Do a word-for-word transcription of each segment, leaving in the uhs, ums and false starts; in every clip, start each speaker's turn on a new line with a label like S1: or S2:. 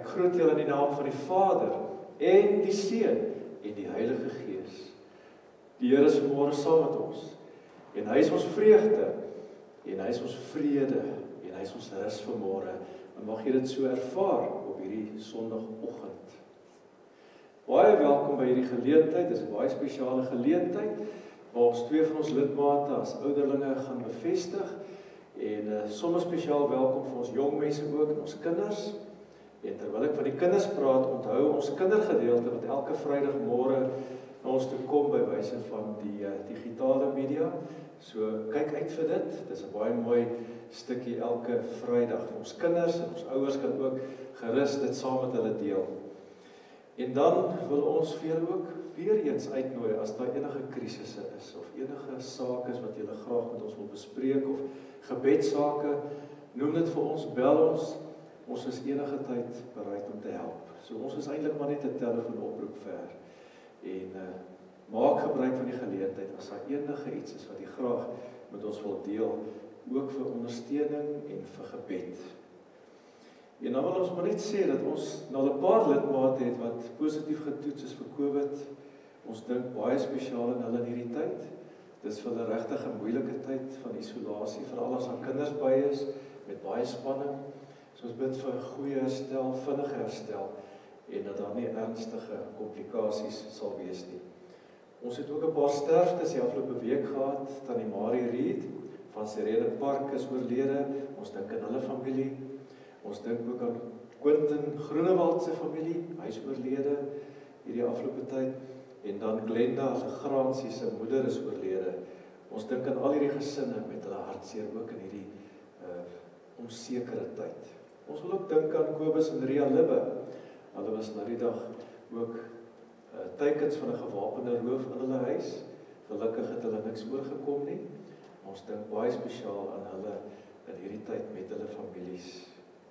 S1: groet julle in die naam van die Vader en die Seun en die Heilige Gees. Die Here is vanmôre saam met ons en hy is ons vreugde en hy is ons vrede en hy is ons rus vanmôre. En mag jy dit so ervaar op hierdie Sondagoggend. Baie welkom by hierdie geleentheid. Dit is 'n baie spesiale geleentheid waar ons twee van ons lidmate as ouderlinge gaan bevestig en uh, sommer spesiaal welkom vir ons jong mense ook en ons kinders. En terwyl ek van die kinders praat, onthou ons kindergedeelte wat elke Vrydagmôre na ons toe kom by wyse van die uh, digitale media. So kyk uit vir dit. Dit is 'n baie mooi stukkie elke Vrydag vir ons kinders en ons ouers kan ook gerus dit saam met hulle deel. En dan wil ons vir julle ook weer eens uitnooi as daar enige krisisse is of enige sake is wat julle graag met ons wil bespreek of gebedsake, noem dit vir ons, bel ons. Ons is enige tyd bereid om te help. So ons is eintlik maar net 'n telefoonoproep ver. En uh, maak gebruik van die geleentheid as daar enige iets is wat jy graag met ons wil deel, ook vir ondersteuning en vir gebed. En dan wil ons maar net sê dat ons nou 'n paar lidmate het wat positief getoets is vir COVID. Ons dink baie spesiaal aan hulle in hierdie tyd. Dis vir hulle regtig 'n moeilike tyd van isolasie, veral as daar kinders by is met baie spanning. So ons bid vir 'n goeie herstel, vinnige herstel en dat daar nie ernstige komplikasies sal wees nie. Ons het ook 'n paar sterftes die afgelope week gehad. Tannie Marie Reed van Serene Park is oorlede. Ons dink aan hulle familie. Ons dink ook aan Quentin Groenewald se familie. Hy is oorlede hierdie afgelope tyd. En dan Glenda Legrandsie se moeder is oorlede. Ons dink aan al hierdie gesinne met hulle hartseer ook in hierdie uh, onsekere tyd. Ons wil ook dink aan Kobus en Ria Libbe. Hulle was na die dag ook uh, teikens van 'n gewapende roof in hulle huis. Gelukkig het hulle niks oorgekom nie. Ons dink baie spesiaal aan hulle in hierdie tyd met hulle families.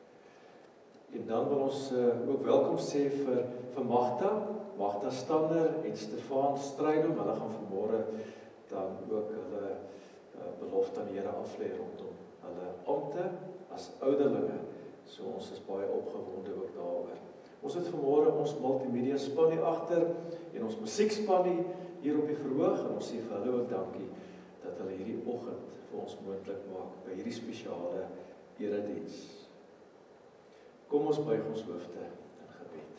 S1: En dan wil ons uh, ook welkom sê vir, vir Magda, Magda Stander en Stefan Strydom. Hulle gaan vanmôre dan ook hulle uh, belofte aan die Here aflê rondom hulle ampte as ouderlinge. So ons is baie opgewonde ook daaroor. Ons het vanmôre ons multimedia span hier agter en ons musiekspan hier op die verhoog en ons sê vir hulle ook dankie dat hulle hierdie oggend vir ons moontlik maak by hierdie spesiale erediens. Kom ons buig ons hoofde in gebed.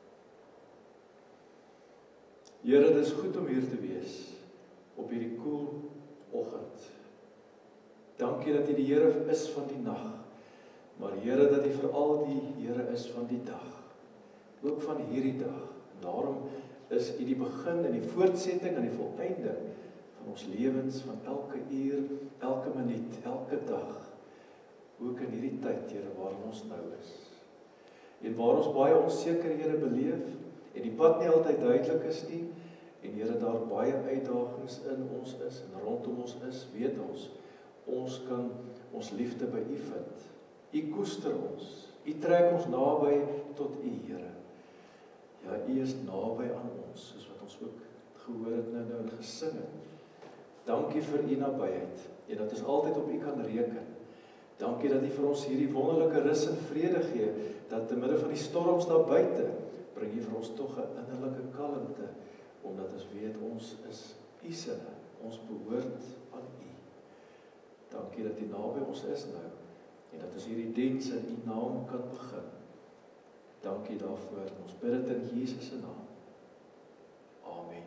S1: Here, dit is goed om hier te wees op hierdie koel oggend. Dankie dat U die Here is van die nag. Maar Here, dat U veral die Here is van die dag. Ook van hierdie dag. En daarom is U die begin en die voortsetting en die volëinding van ons lewens, van elke uur, elke minuut, elke dag. Ook in hierdie tyd, Here, waarin ons nou is. En waar ons baie onsekerhede beleef en die pad nie altyd duidelik is nie en Here, daar baie uitdagings in ons is en rondom ons is, weet ons, ons kan ons liefde by U vind. U koester ons, U trek ons naby tot U, Here. Ja, U is naby aan ons, soos wat ons ook gehoor het nou nou en gesing het. Dankie vir U nabyheid en dat ons altyd op U kan reken. Dankie dat U vir ons hierdie wonderlike rus en vrede gee, dat te midde van die storms daar buite, bring U vir ons tog 'n innerlike kalmte, omdat ons weet ons is U sinne, ons behoort aan U. Dankie dat U naby ons is nou, en dat ons hierdie diens in U naam kan begin. Dankie daarvoor, ons bid dit in Jesus se naam. Amen.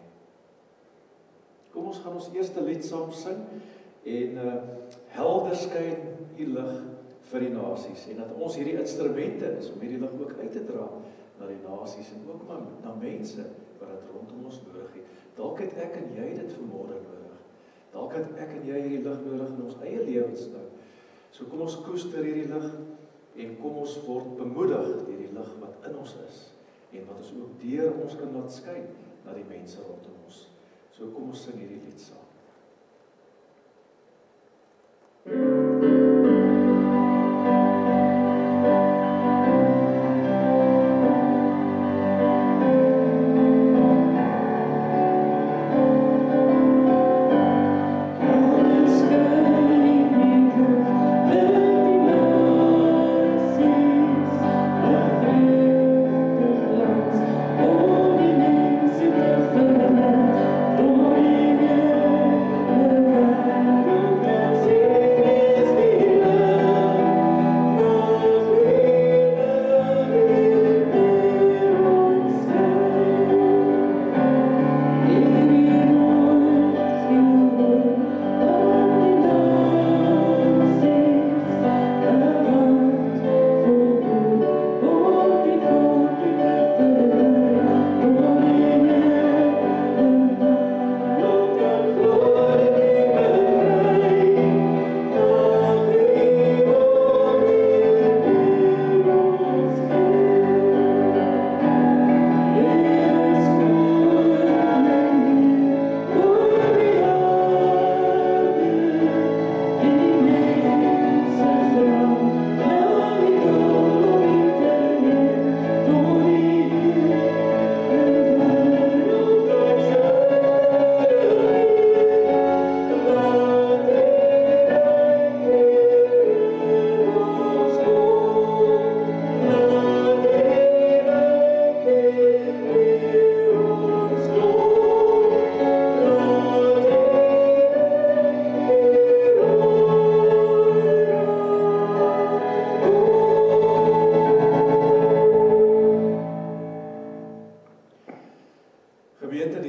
S1: Kom ons gaan ons eerste lied saam sing, en uh, helder skyn U lig vir die nasies, en dat ons hierdie instrumente is, om hierdie lig ook uit te dra na die nasies, en ook maar na mense, wat het rondom ons nodig het. Dalk het ek en jy dit vanmôre nodig. Dalk het ek en jy hierdie lig nodig in ons eie lewens nou. So kom ons koester hierdie lig, en kom ons word bemoedig deur die lig wat in ons is, en wat ons ook deur ons kan laat skyn na die mense rondom ons. So kom ons sing hierdie lied saam.
S2: Thank you.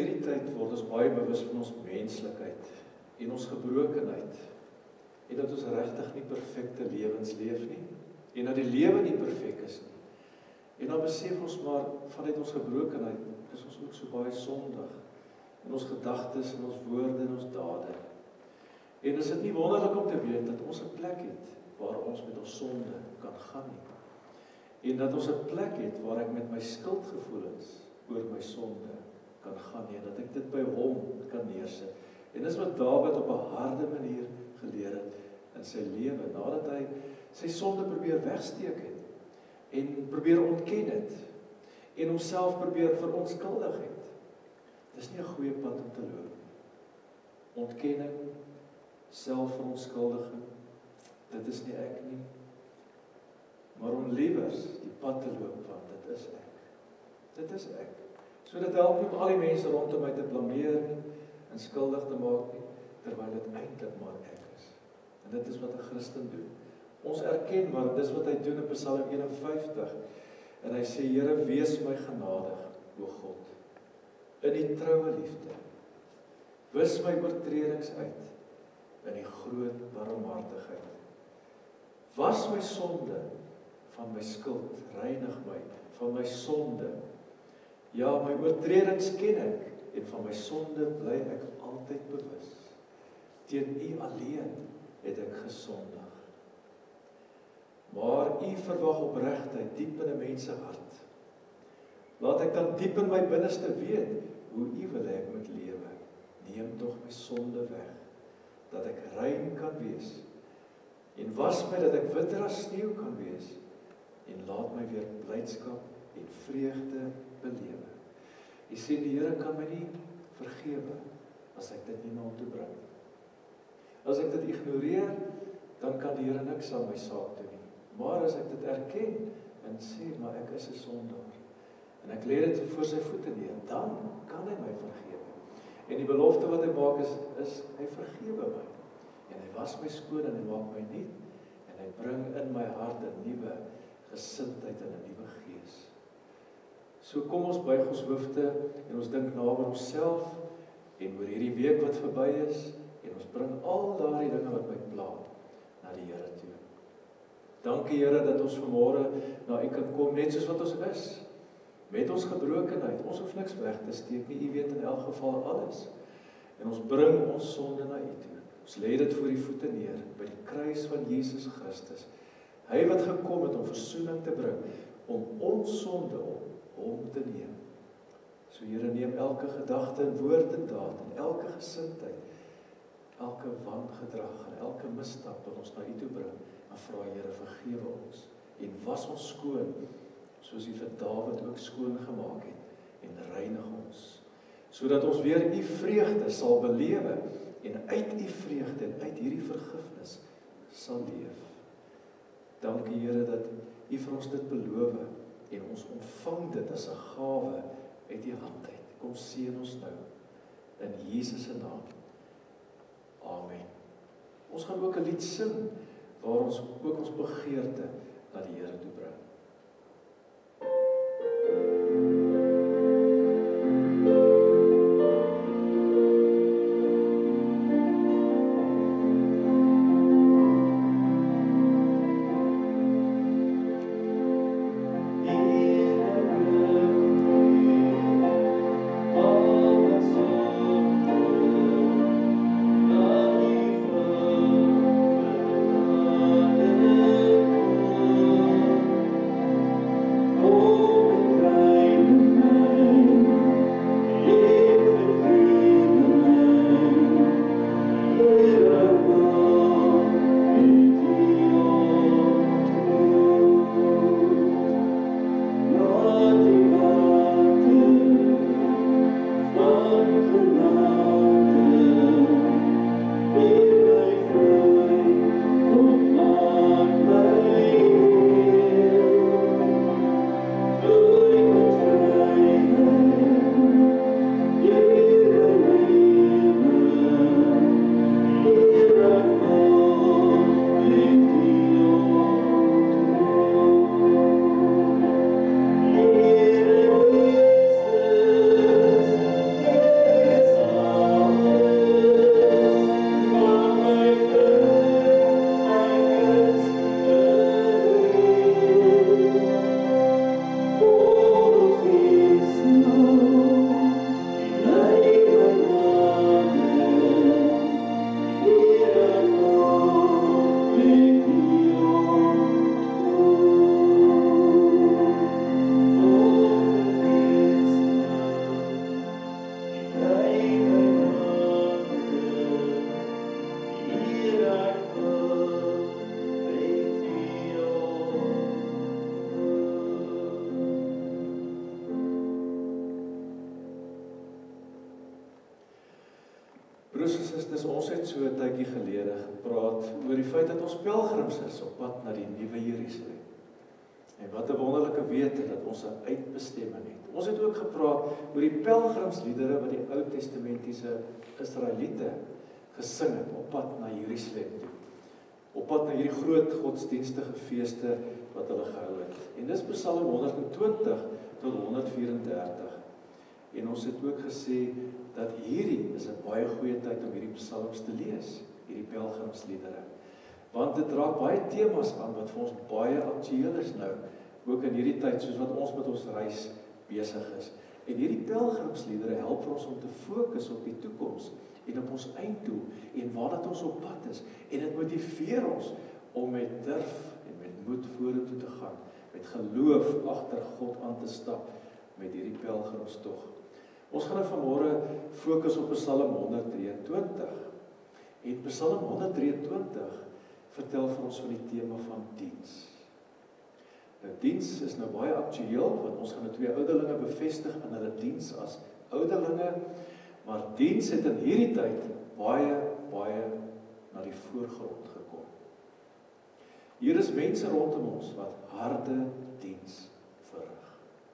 S1: hierdie tyd word ons baie bewus van ons menslikheid en ons gebrokenheid en dat ons regtig nie perfekte lewens leef nie en dat die lewe nie perfek is nie. En dan besef ons maar vanuit ons gebrokenheid is ons ook so baie sondig in ons gedagtes, in ons woorde, in ons dade. En is dit nie wonderlik om te weet dat ons 'n plek het waar ons met ons sonde kan gaan nie. En dat ons 'n plek het waar ek met my skuldgevoelens oor my sonde kan gaan nie, en dat ek dit by hom kan neersit. En dis wat Dawid op 'n harde manier geleer het in sy lewe, nadat hy sy sonde probeer wegsteek het, en probeer ontken het, en homself probeer verontskuldig het. Dis nie 'n goeie pad om te loop. Ontkenning, selfverontskuldiging, dit is nie ek nie, maar om liewers die pad te loop, want dit is ek. Dit is ek. So dit help nie om al die mense rondom my te blameer nie, en skuldig te maak nie, terwyl dit eintlik maar ek is. En dit is wat 'n Christen doen. Ons erken maar, dis wat hy doen in Psalm een en vyftig, en hy sê, Here, wees my genadig, o God, in die troue liefde, wis my oortredings uit, in die groot barmhartigheid. Was my sonde van my skuld, reinig my van my sonde. Ja, my oortredings ken ek, en van my sonde bly ek altyd bewus. Teen U alleen het ek gesondig. Maar U verwag opregtheid diep in 'n mens se hart. Laat ek dan diep in my binneste weet hoe U wil ek moet lewe. Neem tog my sonde weg, dat ek rein kan wees, en was my dat ek witter as sneeu kan wees, en laat my weer blydskap en vreugde belewe. Jy sê die Here kan my nie vergewe as ek dit nie na hom toe bring. As ek dit ignoreer, dan kan die Here niks aan my saak doen nie. Maar as ek dit erken en sê, maar ek is 'n sondaar, en ek lê dit voor sy voete neer, dan kan hy my vergewe. En die belofte wat hy maak is, is hy vergewe my. En hy was my skoon en hy maak my nuut. En hy bring in my hart 'n nuwe gesindheid en 'n nuwe gees. So kom ons buig ons hoofde en ons dink na oor onsself en oor hierdie week wat verby is, en ons bring al daardie dinge wat my pla na die Here toe. Dankie Here dat ons vanmôre na U kan kom net soos wat ons is. Met ons gebrokenheid, ons hoef niks weg te steek nie, U weet in elk geval alles. En ons bring ons sonde na U toe. Ons lê dit voor U voete neer, by die kruis van Jesus Christus. Hy wat gekom het om versoening te bring, om ons sonde op hom te neem. So Here, neem elke gedagte en woord en daad, en elke gesindheid, elke wangedrag en elke misstap wat ons na U toe bring, en vra Here, vergewe ons, en was ons skoon, soos U vir Dawid ook skoon gemaak het, en reinig ons, sodat ons weer U vreugde sal belewe, en uit U vreugde en uit hierdie vergifnis sal leef. Dankie Here dat U vir ons dit beloof, en ons ontvang dit as 'n gawe uit U hand uit. Kom seën ons nou, in Jesus se naam. Amen. Ons gaan ook 'n lied sing, waar ons ook ons begeerte na die Here toe bring.
S2: Oh,
S1: Broers en susters, ons het so 'n tydjie gelede gepraat oor die feit dat ons pelgrims is op pad na die nuwe Jerusalem. En wat 'n wonderlike wete dat ons 'n uitbestemming het. Ons het ook gepraat oor die pelgrimsliedere wat die Ou Testamentiese Israeliete gesing het op pad na Jerusalem toe. Op pad na hierdie groot godsdienstige feeste wat hulle gehou het. En dis Psalm honderdtwintig tot honderdvyf-en-dertig. En ons het ook gesê dat hierdie is 'n baie goeie tyd om hierdie psalms te lees, hierdie pelgrimsliedere. Want dit raak baie temas aan wat vir ons baie aktueel is nou, ook in hierdie tyd soos wat ons met ons reis besig is. En hierdie pelgrimsliedere help vir ons om te fokus op die toekoms en op ons einddoel en waar dat ons op pad is. En dit motiveer ons om met durf en met moed vorentoe te gaan, met geloof agter God aan te stap met hierdie pelgrimstog. Ons gaan nou vanmôre fokus op Psalm honderddrieëntwintig. En Psalm honderddrieëntwintig vertel vir ons van die tema van diens. Nou diens is nou baie aktueel, want ons gaan nou twee ouderlinge bevestig in hulle diens as ouderlinge, maar diens het in hierdie tyd baie, baie na die voorgrond gekom. Hier is mense rondom ons wat harde diens verrig.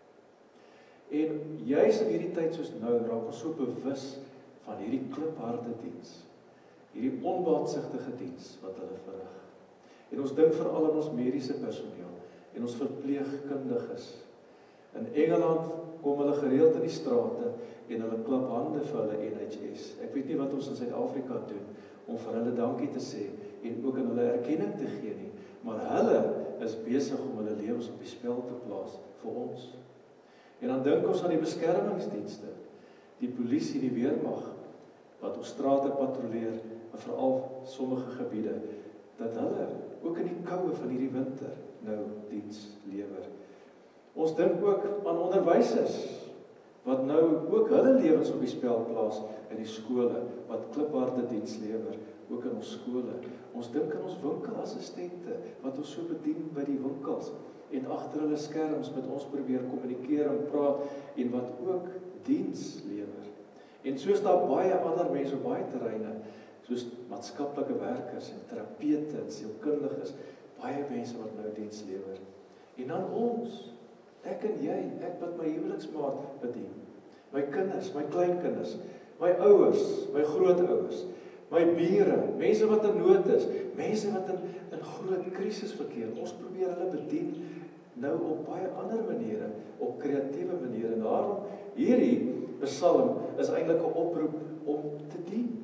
S1: En juis in hierdie tyd soos nou, raak ons so bewus van hierdie klipharde diens, hierdie onbaatsigtige diens wat hulle verrig. En ons dink veral aan ons mediese personeel en ons verpleegkundiges. In Engeland kom hulle gereeld in die strate en hulle klap hande vir hulle N H S. Ek weet nie wat ons in Suid-Afrika doen om vir hulle dankie te sê en ook aan hulle erkenning te gee nie, maar hulle is besig om hulle lewens op die spel te plaas vir ons. En dan dink ons aan die beskermingsdienste, die polisie, die weermag wat ons strate patrolleer, en veral sommige gebiede, dat hulle ook in die koue van hierdie winter nou diens lewer. Ons dink ook aan onderwysers wat nou ook hulle lewens op die spel plaas in die skole, wat klipharde diens lewer, ook in ons skole. Ons dink aan ons winkelassistente wat ons so bedien by die winkels en agter hulle skerms met ons probeer kommunikeer en praat en wat ook diens lewer. En soos daar baie ander mense op baie terreine, soos maatskaplike werkers en terapeute en sielkundiges, baie mense wat nou diens lewer. En dan ons, ek en jy, ek wat my huweliksmaat bedien, my kinders, my kleinkinders, my ouers, my grootouers, my bure, mense wat in nood is, mense wat in, in groot krisis verkeer, ons probeer hulle bedien nou op baie ander maniere, op kreatiewe maniere. En daarom, hierdie Psalm is eintlik 'n oproep om te dien,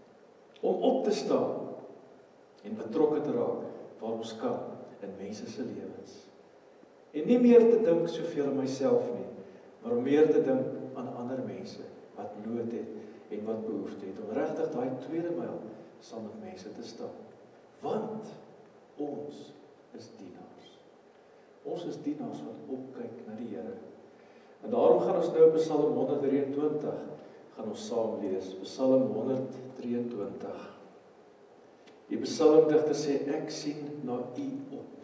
S1: om op te staan en betrokke te raak waar ons kan in mense se lewens. En nie meer te dink soveel aan myself nie, maar om meer te dink aan ander mense wat nood het en wat behoefte het, om regtig daai tweede myl saam met mense te stap. Want ons is dienaars. Ons is dienaars wat opkyk na die Here. En daarom gaan ons nou Psalm honderddrieëntwintig gaan ons saam lees. Psalm honderddrieëntwintig. Die psalmdigter sê, ek sien na U op.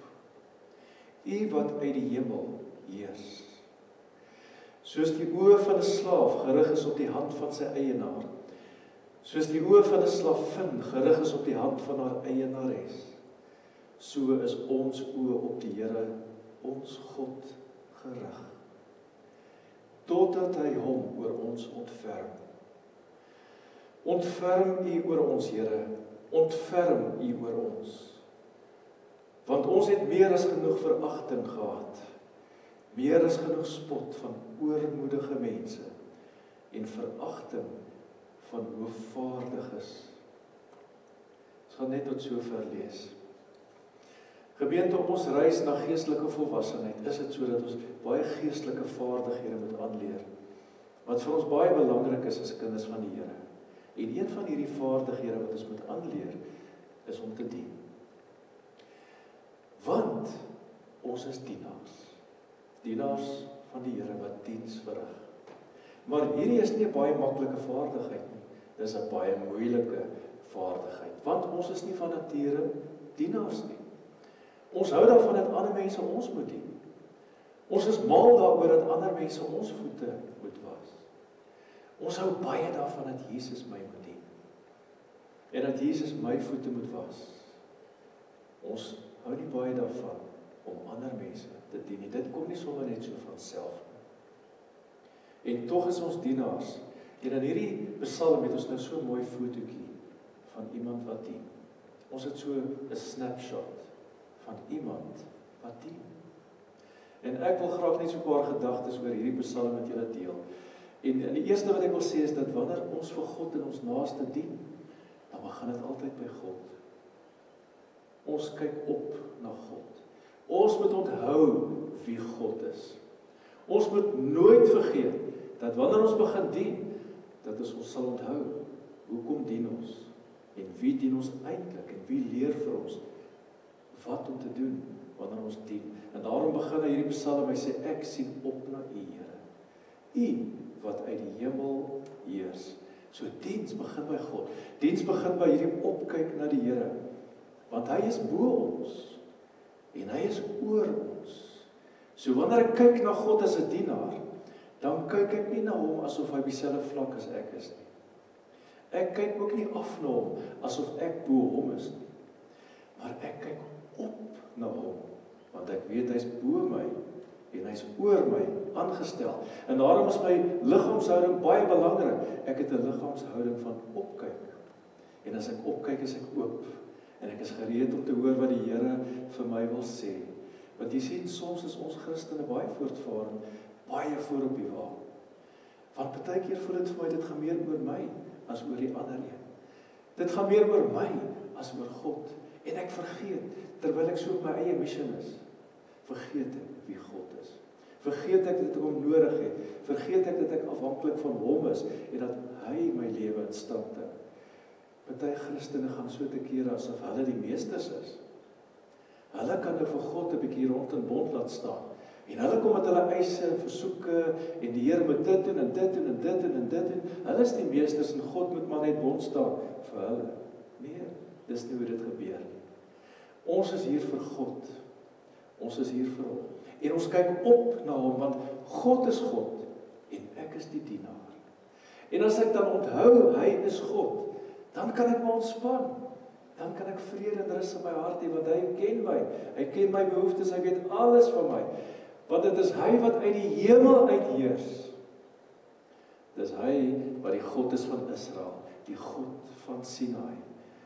S1: U wat uit die hemel heers. Soos die oë van 'n slaaf gerig is op die hand van sy eienaar, soos die oë van 'n slavin gerig is op die hand van haar eienares, so is ons oë op die Here, ons God, gerig, totdat hy hom oor ons ontferm. Ontferm U oor ons, Here, ontferm U oor ons. Want ons het meer as genoeg veragting gehad, meer as genoeg spot van oormoedige mense en veragting van hoogvaardiges. Ons gaan net tot sover lees. Gemeente, op ons reis na geestelike volwassenheid is dit so dat ons baie geestelike vaardighede moet aanleer, wat vir ons baie belangrik is as kinders van die Here. En een van hierdie vaardighede wat ons moet aanleer, is om te dien. Want ons is dienaars. Dienaars van die Here wat diens verrig. Maar hierdie is nie 'n baie maklike vaardigheid nie. Dis 'n baie moeilike vaardigheid. Want ons is nie van nature dienaars nie. Ons hou daarvan dat ander mense ons moet dien. Ons is mal daaroor dat ander mense ons voete moet was. Ons hou baie daarvan dat Jesus my moet dien. en dat Jesus my voete moet was. Ons hou nie baie daarvan om ander mense te dien nie. Dit kom nie sommer net so van self nie. En tog is ons dienaars. En in hierdie Psalm het ons nou so 'n mooi fotootjie van iemand wat dien. Ons het so 'n snapshot van iemand wat dien. En ek wil graag net so 'n paar gedagtes oor hierdie Psalm met julle deel. En, en die eerste wat ek wil sê is dat wanneer ons vir God en ons naaste dien, dan begin dit altyd by God. Ons kyk op na God. Ons moet onthou wie God is. Ons moet nooit vergeet dat wanneer ons begin dien, dat ons ons sal onthou, hoekom dien ons? En wie dien ons eintlik? En wie leer vir ons wat om te doen wanneer ons dien? En daarom begin hy hierdie Psalm, hy sê, ek sien op na U, Here. U wat uit die hemel heers. So diens begin by God. Diens begin by hierdie opkyk na die Here. Want hy is bo ons. En hy is oor ons. So wanneer ek kyk na God as 'n dienaar, dan kyk ek nie na hom asof hy op dieselfde vlak as ek is nie. Ek kyk ook nie af na hom asof ek bo hom is nie. Maar ek kyk op na hom, want ek weet hy's bo my en hy's oor my aangestel. En daarom is my liggaamshouding baie belangrik. Ek het 'n liggaamshouding van opkyk. En as ek opkyk, is ek oop. En ek is gereed om te hoor wat die Here vir my wil sê. Want jy sien, soms is ons Christene baie voortvarend, baie voor op die wa. Want baie keer voel dit vir my, dit gaan meer oor my as oor die ander een. Dit gaan meer oor my as oor God. En ek vergeet, terwyl ek so op my eie mission is, vergeet ek wie God is. Vergeet ek dat ek hom nodig het. Vergeet ek dat ek afhanklik van hom is en dat hy my lewe in stand hou. Party Christene gaan so te kere asof hulle die meesters is. Hulle kan nou vir God 'n bietjie rond in bond laat staan. En hulle kom met hulle eise en versoeke en die Here moet dit doen en dit doen en dit doen en dit doen. Hulle is die meesters en God moet maar net bond staan vir hulle. Nee, dis nie hoe dit gebeur nie. Ons is hier vir God. Ons is hier vir hom. En ons kyk op na hom, want God is God en ek is die dienaar. En as ek dan onthou, hy is God, dan kan ek my ontspan. Dan kan ek vrede en rus in my hart hê, want hy ken my. Hy ken my behoeftes, hy weet alles van my. Want dit is hy wat uit die hemel uitheers. Dis hy wat die God is van Israel, die God van Sinai.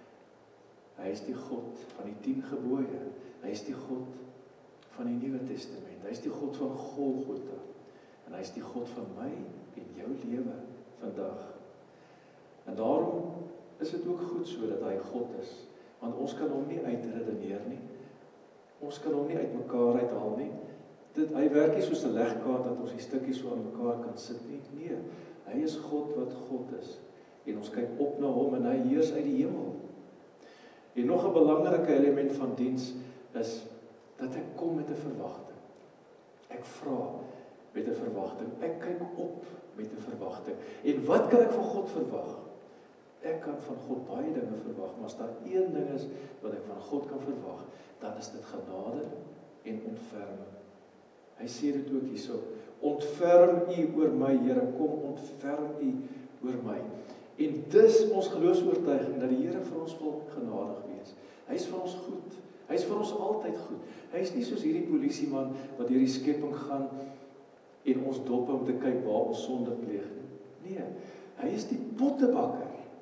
S1: Hy is die God van die tien gebooie. Hy is die God van die Nuwe Testament. Hy is die God van Golgotha. En hy is die God van my en jou lewe vandag. En daarom is dit ook goed so dat hy God is. Want ons kan hom nie uitredeneer nie. Ons kan hom nie uit mekaar uithaal nie. Dit, hy werk nie soos 'n legkaart dat ons die stukkies so aan mekaar kan sit nie. Nee, hy is God wat God is. En ons kyk op na hom en hy heers uit die hemel. En nog 'n belangrike element van diens is dat ek kom met 'n verwagting. Ek vra met 'n verwagting. Ek kyk op met 'n verwagting. En wat kan ek van God verwag? Ek kan van God baie dinge verwag, maar as daar een ding is wat ek van God kan verwag, dan is dit genade en ontferming. Hy sê dit ook hierso, ontferm U oor my, Here, kom ontferm U oor my. En dis ons geloofsoortuiging, dat die Here vir ons wil genadig wees. Hy is vir ons goed, hy is vir ons altyd goed. Hy is nie soos hierdie polisieman wat deur die skepping gaan en ons dop om te kyk waar ons sonde pleeg nie. Nee, hy is die pottebakker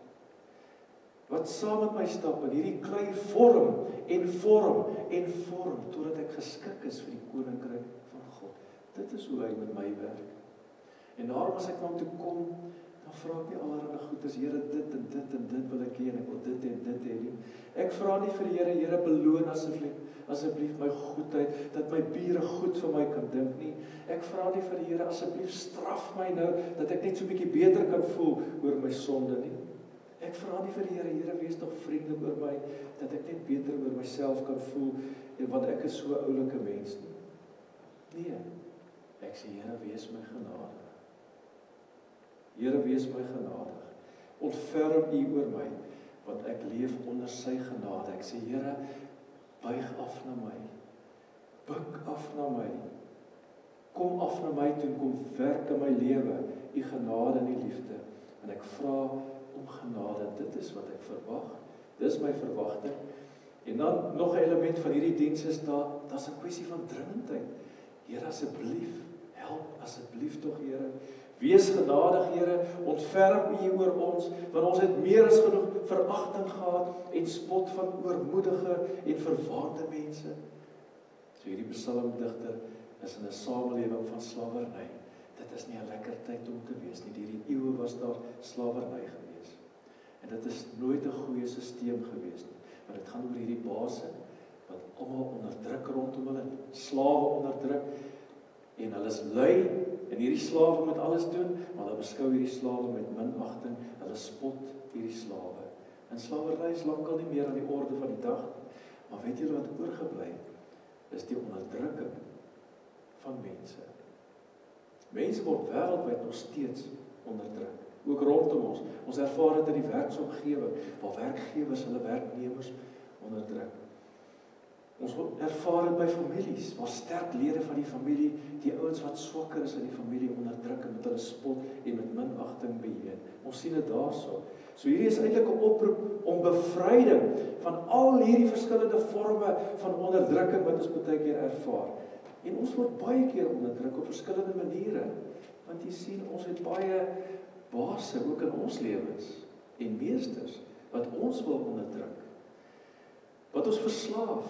S1: wat saam met my stap en hierdie klei vorm en vorm en vorm totdat ek geskik is vir die koninkryk van God. Dit is hoe hy met my werk. En daarom as ek na hom toe kom, dan vra ek nie allerlei goeders, Here, dit en dit en dit wil ek hê en ek wil dit en dit hê nie. Ek vra nie vir die Here, Here, beloon asseblief, asseblief my goedheid, dat my bure goed vir my kan dink nie. Ek vra nie vir die Here, asseblief straf my nou, dat ek net so 'n bietjie beter kan voel oor my sonde nie. Ek vra nie vir die Here, Here, wees tog vriendelik oor my, dat ek net beter oor myself kan voel, en want ek is so 'n oulike mens nie. Nee, ek sê, Here, wees my genadig. Here, wees my genadig. Ontferm U oor my, want ek leef onder sy genade. Ek sê, Here, buig af na my. Buig af na my. Kom af na my toe, kom werk in my lewe, U genade en U liefde. En ek vra om genade want dit is wat ek verwag. Dis my verwagting. En dan nog 'n element van hierdie diens is daar, daar's 'n kwessie van dringendheid. Here, asseblief, help asseblief tog, Here. Wees genadig, Here, ontferm U oor ons, want ons het meer as genoeg veragting gehad en spot van oormoedige en verwaande mense. So hierdie psalmdigter is in 'n samelewing van slawerny. Dit is nie 'n lekker tyd om te wees nie. Deur die eeue was daar slawerny gewees. En dit is nooit 'n goeie stelsel gewees nie. Maar dit gaan oor hierdie baase wat almal onderdruk rondom hulle, slawe onderdruk. En hulle is lui en hierdie slawe moet alles doen, maar hulle beskou hierdie slawe met minagting. Hulle spot hierdie slawe. En slawerny is lankal nie meer aan die orde van die dag nie. Maar weet julle wat oorgebly het? Is die onderdrukking van mense. Mense word wêreldwyd nog steeds onderdruk. Ook rondom ons. Ons ervaar dit in die werksomgewing, waar werkgewers hulle werknemers onderdruk. Ons ervaar dit by families, waar sterk lede van die familie, die ouens wat swakker is in die familie onderdruk en met hulle spot en met minagting beheer. Ons sien dit daarso. So hierdie is eintlik 'n oproep om bevryding van al hierdie verskillende forme van onderdrukking wat ons baie keer ervaar. En ons word baie keer onderdruk op verskillende maniere. Want jy sien, ons het baie baase ook in ons lewens en meesters wat ons wil onderdruk. Wat ons verslaaf.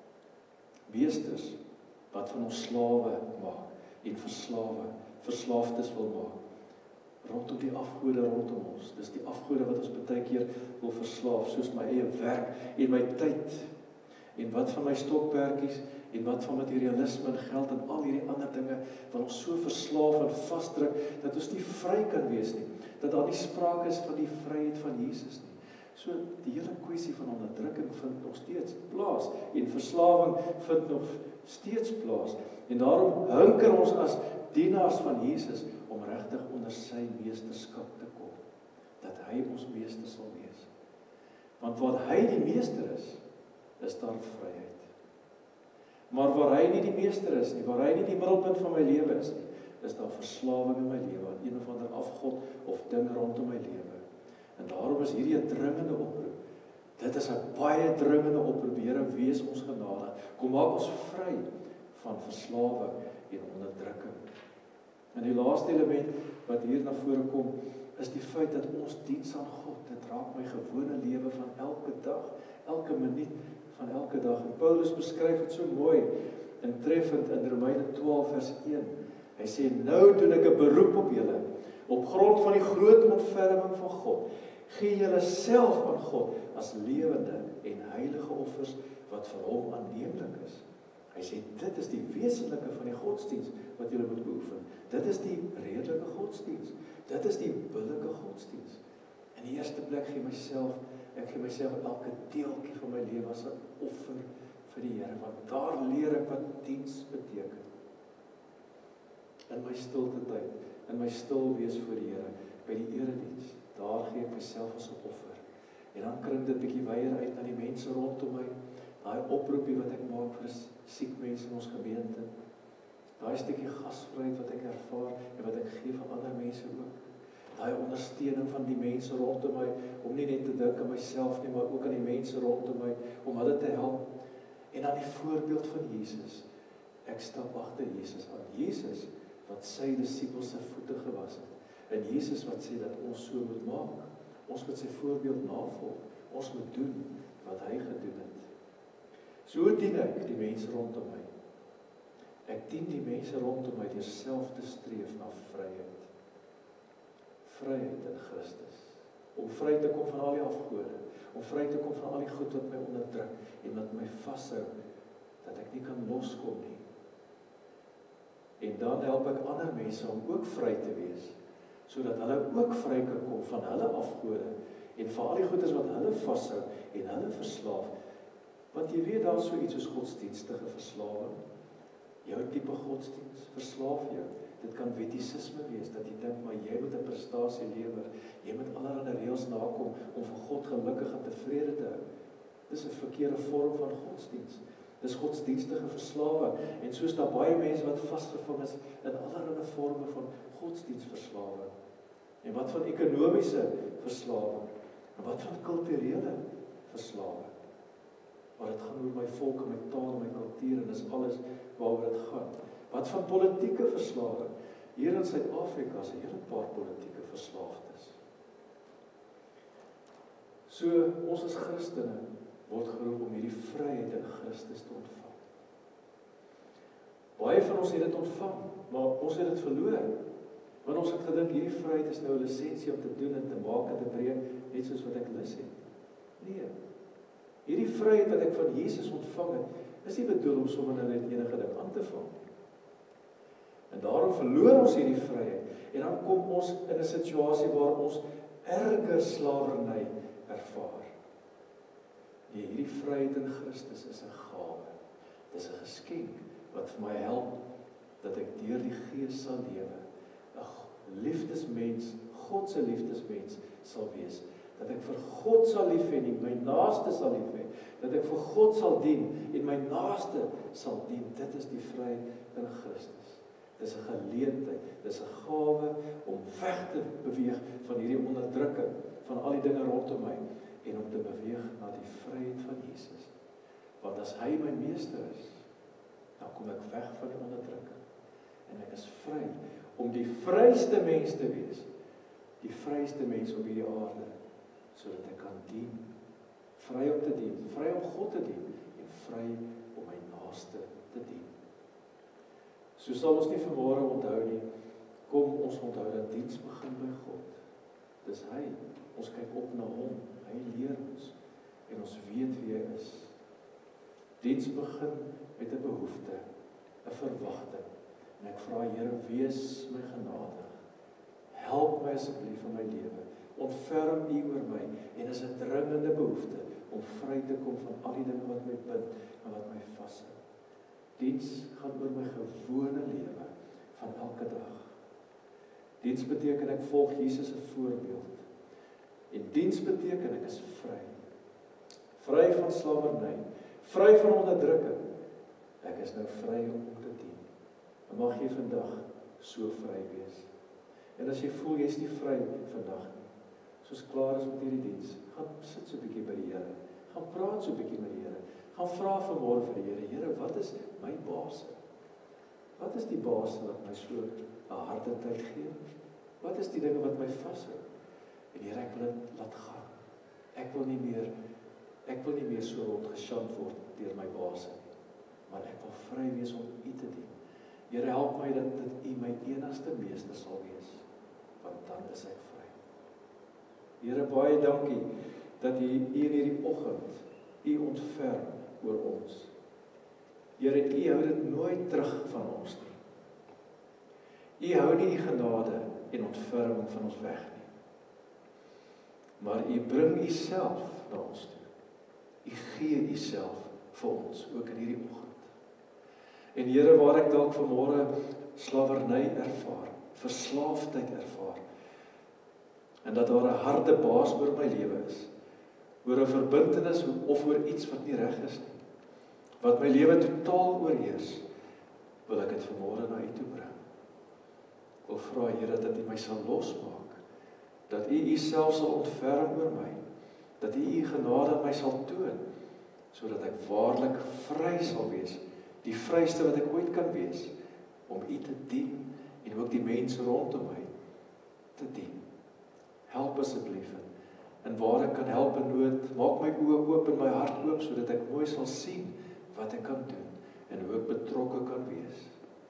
S1: Meesters wat van ons slawe maak en verslawe, verslaafdes wil maak. Rondom die afgode rondom ons. Dis die afgode wat ons baie keer wil verslaaf, soos my eie werk en my tyd. En wat van my stokperdjies en wat van materialisme en geld en al hierdie ander dinge wat ons so verslaaf en vasdruk dat ons nie vry kan wees nie. Dat daar nie sprake is van die vryheid van Jesus nie. So die hele kwessie van onderdrukking vind nog steeds plaas en verslawing vind nog steeds plaas. En daarom hunker ons as dienaars van Jesus om regtig onder sy meesterskap te kom. Dat hy ons meester sal wees. Want waar hy die meester is, is daar vryheid. Maar waar hy nie die meester is nie, waar hy nie die middelpunt van my lewe is nie, is daar verslawing in my lewe aan een of ander afgod of ding rondom my lewe. En daarom is hierdie 'n dringende oproep. Dit is 'n baie dringende oproep. Here, wees ons genadig. Kom maak ons vry van verslawing en onderdrukking. En die laaste element wat hier na vore kom, is die feit dat ons diens aan God, dit raak my gewone lewe van elke dag, elke minuut van elke dag. En Paulus beskryf dit so mooi en treffend in Romeine twaalf vers een. Hy sê, nou doen ek 'n beroep op julle, op grond van die groot ontferming van God, gee julle self aan God as lewende en heilige offers wat vir hom aanneemlik is. Hy sê, dit is die wesenlike van die godsdiens wat julle moet beoefen. Dit is die redelike godsdiens. Dit is die billike godsdiens. In die eerste plek gee myself, ek gee myself elke deeltjie van my lewe as 'n offer vir die Here, want daar leer ek wat diens beteken. In my stilte tyd, in my stil wees voor die Here, by die erediens, daar gee ek myself as 'n offer. En dan kring dit bietjie weier uit na die mense rondom my, daai oproepie wat ek maak vir siek mense in ons gemeente, daai stukkie gasvryheid wat ek ervaar en wat ek gee vir ander mense ook, daai ondersteuning van die mense rondom my, om nie net te dink aan myself nie, maar ook aan die mense rondom my, om hulle te help, en dan die voorbeeld van Jesus. Ek stap agter Jesus aan. Jesus wat sy disippels se voete gewas het. En Jesus wat sê dat ons so moet maak. Ons moet sy voorbeeld navolg. Ons moet doen wat hy gedoen het. So dien ek die mense rondom my. Ek dien die mense rondom my deur self te streef na vryheid. Vryheid in Christus. Om vry te kom van al die afgode. Om vry te kom van al die goed wat my onderdruk en wat my vashou, dat ek nie kan loskom nie. En dan help ek ander mense om ook vry te wees, sodat hulle ook vry kan kom van hulle afgode en van al die goeders wat hulle vashou en hulle verslaaf. Want jy weet daar is so iets soos godsdienstige verslawing. Jou tipe godsdienst verslaaf jou. Dit kan wettisisme wees, dat jy dink, maar jy moet 'n prestasie lewer. Jy moet allerlei reëls nakom om vir God gelukkig en tevrede te hou. Dis 'n verkeerde vorm van godsdienst. Dis godsdienstige verslawing. En soos daar baie mense wat vasgevang is in allerlei forme van godsdienstverslawing. En wat van ekonomiese verslawing? En wat van kulturele verslawing? Maar dit gaan oor my volk en my taal en my kultuur en dis alles waaroor dit gaan. Wat van politieke verslawing? Hier in Suid-Afrika is 'n hele paar politieke verslaafdes. So ons as Christene word geroep om hierdie vryheid in Christus te ontvang. Baie van ons het dit ontvang, maar ons het dit verloor. Want ons het gedink hierdie vryheid is nou 'n lisensie om te doen en te maak en te breek, net soos wat ek lus het. Nee. Hierdie vryheid wat ek van Jesus ontvang het, is nie bedoel om sommer nou net enige ding aan te vang. En daarom verloor ons hierdie vryheid. En dan kom ons in 'n situasie waar ons erger slawerny ervaar. Nee, hierdie vryheid in Christus is 'n gawe. Dit is 'n geskenk wat vir my help dat ek deur die Gees sal lewe. 'n Liefdesmens, God se liefdesmens sal wees. Dat ek vir God sal lief hê en my naaste sal lief hê. Dat ek vir God sal dien en my naaste sal dien. Dit is die vryheid in Christus. Dit is 'n geleentheid, dit is 'n gawe om weg te beweeg van hierdie onderdrukking van al die dinge rondom my en om te beweeg na die vryheid van Jesus. Want as hy my meester is, dan kom ek weg van die onderdrukking en ek is vry om die vryste mens te wees, die vryste mens op hierdie aarde, sodat ek kan dien, vry om te dien, vry om God te dien en vry om my naaste te dien. So sal ons nie vanmôre onthou nie, kom ons onthou dat diens begin by God. Dis hy, ons kyk op na hom, hy leer ons en ons weet wie hy is. Diens begin met 'n behoefte, 'n verwagting. En ek vra Here, wees my genadig. Help my asseblief in my lewe. Ontferm U oor my en is 'n dringende behoefte om vry te kom van al die dinge wat my bind en wat my vashou. Diens gaan oor my gewone lewe van elke dag. Diens beteken ek volg Jesus se voorbeeld. En diens beteken ek is vry. Vry van slawerny, vry van onderdrukking. Ek is nou vry om te dien. En mag jy vandag so vry wees. En as jy voel jy is nie vry vandag nie, soos klaar is met hierdie diens, gaan sit so 'n bietjie by die Here. Gaan praat so 'n bietjie met die Here. Gaan vra vanmôre vir die Here, Here, wat is my baas? Wat is die baas wat my so 'n harde tyd gee? Wat is die dinge wat my vashou? En Here, ek wil dit laat gaan. Ek wil nie meer ek wil nie meer so rondgesjant word deur my baas nie, maar ek wil vry wees om U te dien. Here, help my dat dit U my enigste meester sal wees, want dan is ek vry. Here, baie dankie dat U in hierdie oggend U ontferm oor ons. Here, U hou dit nooit terug van ons nie. U hou nie U genade en ontferming van ons weg nie. Maar U bring U self na ons toe. U gee U self vir ons, ook in hierdie oggend. En Here, waar ek dalk vanmôre slawerny ervaar, verslaafdheid ervaar, en dat daar 'n harde baas oor my lewe is, oor 'n verbintenis of oor iets wat nie reg is nie, wat my lewe totaal oorheers, wil ek dit vanmôre na U toe bring. Ek wil vra, Here, dat U my sal losmaak, dat U U self sal ontferm oor my, dat U U genade aan my sal toon, sodat ek waarlik vry sal wees, die vryste wat ek ooit kan wees, om U te dien, en ook die mense rondom my te dien. Help asseblief, en waar ek kan help in nood, maak my oë oop en my hart oop, sodat ek mooi sal sien wat ek kan doen, en hoe ek betrokke kan wees.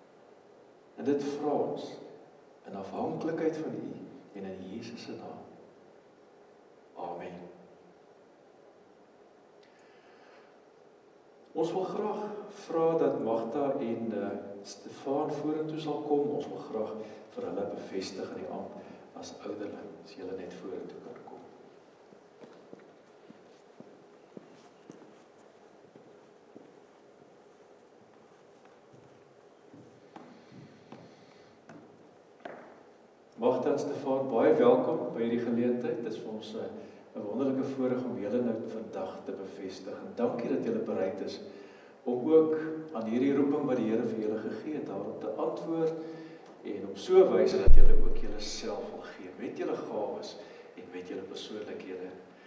S1: En dit vra ons, in afhanklikheid van U, en in Jesus se naam. Amen. Ons wil graag vra dat Magda en uh, Stefan vorentoe sal kom. Ons wil graag vir hulle bevestig in die amp as ouderling, as julle net vorentoe kan kom. Magda en Stefan, baie welkom by hierdie geleentheid. Dit is vir ons 'n uh, 'n wonderlike voorreg om julle nou vandag te bevestig. En dankie dat julle bereid is om ook aan hierdie roeping wat die Here vir julle gegee het, daarop te antwoord en op so 'n wyse dat julle ook julle self wil gee met julle gawes en met julle persoonlikhede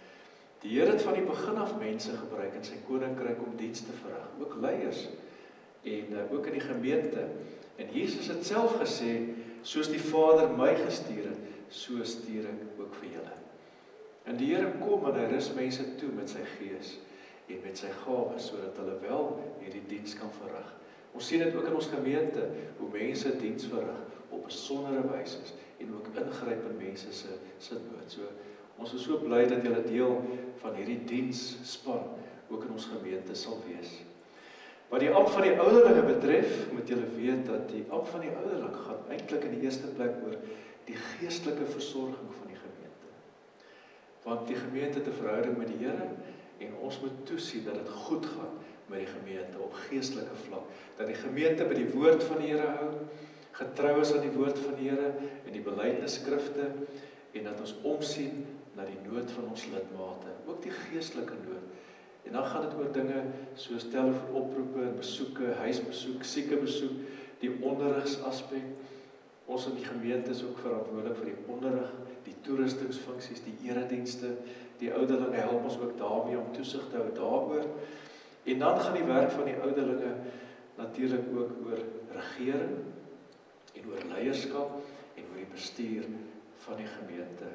S1: Die Here het van die begin af mense gebruik in sy koninkryk om diens te verrig, ook leiers en uh, ook in die gemeente. En Jesus het self gesê, soos die Vader my gestuur het, so stuur ek ook vir julle. En die Here kom en hy rus mense toe met sy gees en met sy gawes, sodat hulle wel hierdie diens kan verrig. Ons sien dit ook in ons gemeente, hoe mense diens verrig op besondere wyse en ook ingryp in mense se se nood. So, ons is so bly dat julle deel van hierdie diensspan ook in ons gemeente sal wees. Wat die ampt van die ouderlinge betref, moet julle weet dat die ampt van die ouderling gaan eintlik in die eerste plek oor die geestelike versorging van die gemeente. Want die gemeente het 'n verhouding met die Here en ons moet toesien dat dit goed gaan met die gemeente op geestelike vlak. Dat die gemeente by die woord van die Here hou, getrou is aan die woord van die Here en die belydenisskrifte, en dat ons omsien na die nood van ons lidmate, ook die geestelike nood. En dan gaan dit oor dinge soos telefoonoproepe en besoeke, huisbesoek, siekebesoek, die onderrigsaspek. Ons in die gemeente is ook verantwoordelik vir die onderrig, die toerustingsfunksies, die eredienste, die ouderlinge help ons ook daarmee om toesig te hou daaroor. En dan gaan die werk van die ouderlinge natuurlik ook oor regering en oor leierskap en oor die bestuur van die gemeente.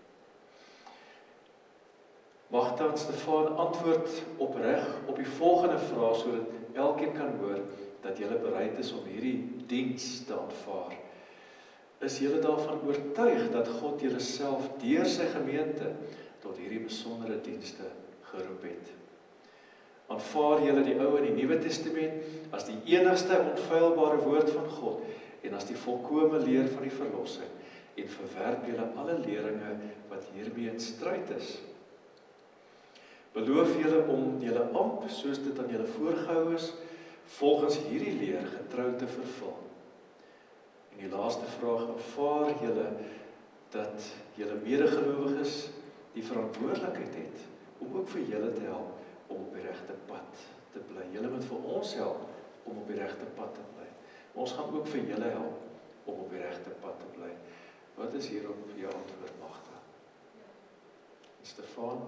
S1: Mag dan Stefan antwoord opreg op die volgende vraag, sodat elkeen kan hoor dat julle bereid is om hierdie diens te aanvaar. Is julle daarvan oortuig dat God julle self deur sy gemeente tot hierdie besondere dienste geroep het? Aanvaar julle die Ou en die Nuwe Testament as die enigste onfeilbare woord van God en as die volkome leer van die verlossing, en verwerp julle alle leringe wat hiermee in stryd is? Beloof julle om julle ampt, soos dit aan julle voorgehou is, volgens hierdie leer getrou te vervul? En die laaste vraag, aanvaar julle dat julle medegelowiges die verantwoordelikheid het om ook vir julle te help om op die regte pad te bly? Julle moet vir ons help om op die regte pad te bly. Ons gaan ook vir julle help om op die regte pad te bly. Wat is hierop jou antwoord, Magda? Stefan?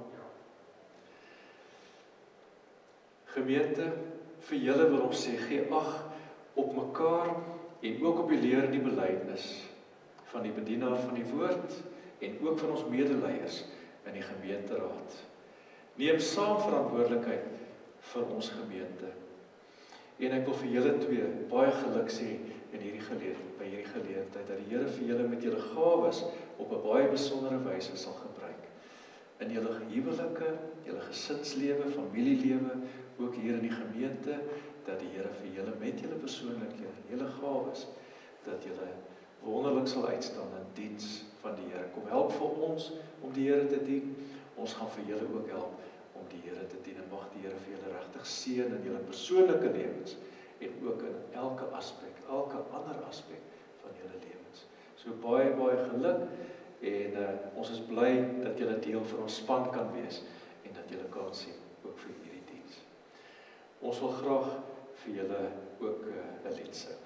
S1: Gemeente, vir julle wil ons sê, gee ag op mekaar en ook op die leer en die belydenis van die bedienaar van die woord en ook van ons medeleiers in die gemeenteraad. Neem saam verantwoordelikheid vir ons gemeente. En ek wil vir julle twee baie geluk sê in hierdie geleentheid, by hierdie geleentheid, dat die Here vir julle met julle gawes op 'n baie besondere wyse sal gebruik. In julle huwelike, julle gesinslewe, familielewe, ook hier in die gemeente, dat die Here vir julle met julle persoonlikhede, julle gawes, dat julle wonderlik sal uitstaan in diens van die Here. Kom help vir ons om die Here te dien. Ons gaan vir julle ook help om die Here te dien. En mag die Here vir julle regtig seën in julle persoonlike lewens en ook in elke aspek, elke ander aspek van julle lewens. So baie baie geluk en uh, ons is bly dat julle deel van ons span kan wees en dat julle kan sien ook vir hierdie diens. Ons wil graag vir julle ook 'n uh, lied sing.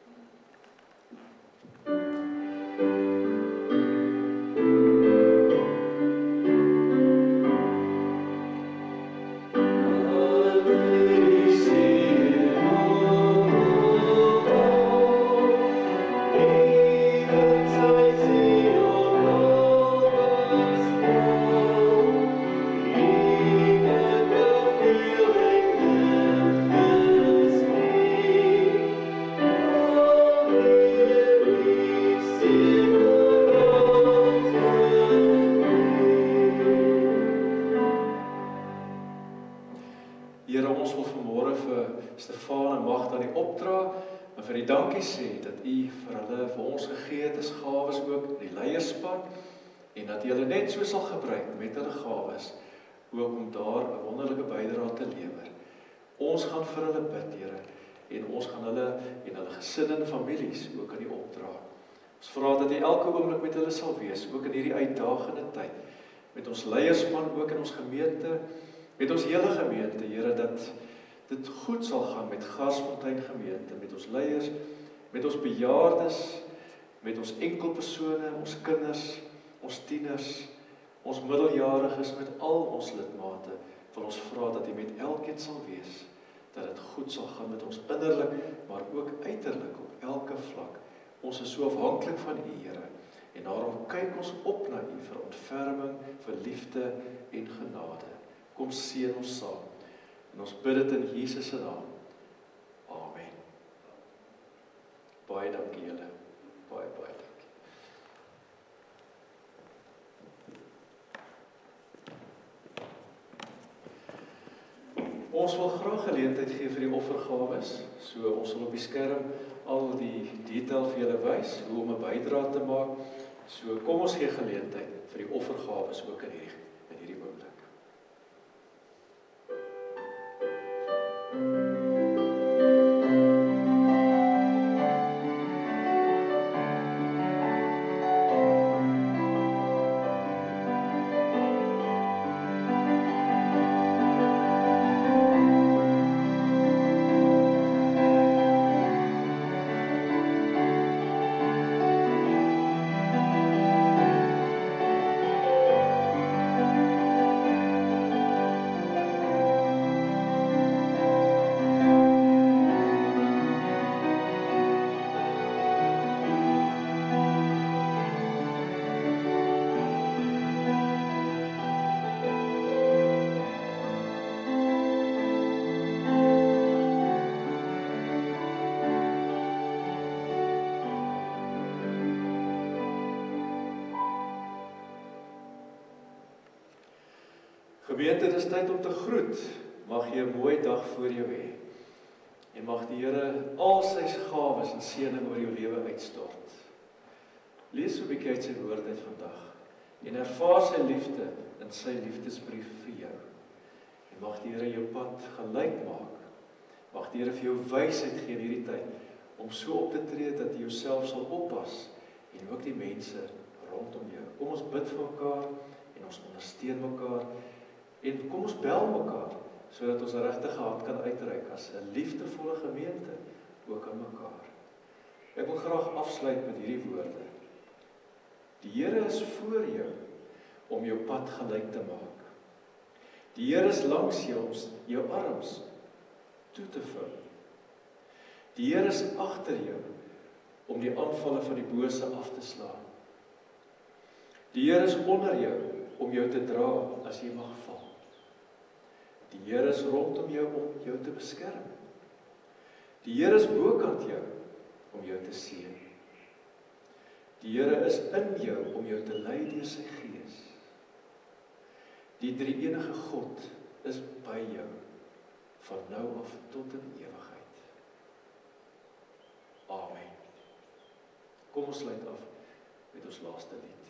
S1: Sê dat U vir hulle, vir ons gegee het as gawes ook, die leierspan, en dat U hulle net so sal gebruik met hulle gawes, ook om daar 'n wonderlike bydrae te lewer. Ons gaan vir hulle bid, Here, en ons gaan hulle en hulle gesinne en families ook aan U opdra. Ons vra dat U elke oomblik met hulle sal wees, ook in hierdie uitdagende tyd, met ons leierspan ook in ons gemeente, met ons hele gemeente, Here, dat dit goed sal gaan met Garsfontein gemeente, met ons leiers, met ons bejaardes, met ons enkelpersone, ons kinders, ons tieners, Ons middeljariges met al ons lidmate, wil ons vra dat U met elkeen sal wees, dat dit goed sal gaan met ons innerlik, maar ook uiterlik op elke vlak. Ons is so afhanklik van U, Here, en daarom kyk ons op na U vir ontferming, vir liefde en genade. Kom seën ons saam, en ons bid dit in Jesus se naam. Amen. Baie dankie julle, baie, baie dankie. Ons wil graag geleentheid gee vir die offergawes, so ons sal op die skerm al die detail vir julle wys, hoe om 'n bydrae te maak, so kom ons gee geleentheid vir die offergawes ook in hierdie, in hierdie oomblik. Gemeente, dit is tyd om te groet. Mag jy 'n mooi dag voor jou hê. En mag die Here al sy gawes en seëning oor jou lewe uitstort. Lees so 'n bietjie uit sy woord uit vandag en ervaar sy liefde in sy liefdesbrief vir jou. En mag die Here jou pad gelyk maak. Mag die Here vir jou wysheid gee in hierdie tyd om so op te tree dat jy jouself sal oppas en ook die mense rondom jou. Kom ons bid vir mekaar en ons ondersteun mekaar. En kom ons bel mekaar, sodat ons 'n regtige hand kan uitreik as 'n liefdevolle gemeente, ook aan mekaar. Ek wil graag afsluit met hierdie woorde. Die Here is voor jou, om jou pad gelyk te maak. Die Here is langs jou, om jou arms toe te vul. Die Here is agter jou, om die aanvalle van die bose af te slaan. Die Here is onder jou, om jou te dra, as jy mag val. Die Here is rondom jou om jou te beskerm. Die Here is bokant jou om jou te seën. Die Here is in jou om jou te lei deur sy Gees. Die drie-enige God is by jou van nou af tot in ewigheid. Amen. Kom ons sluit af met ons laaste lied.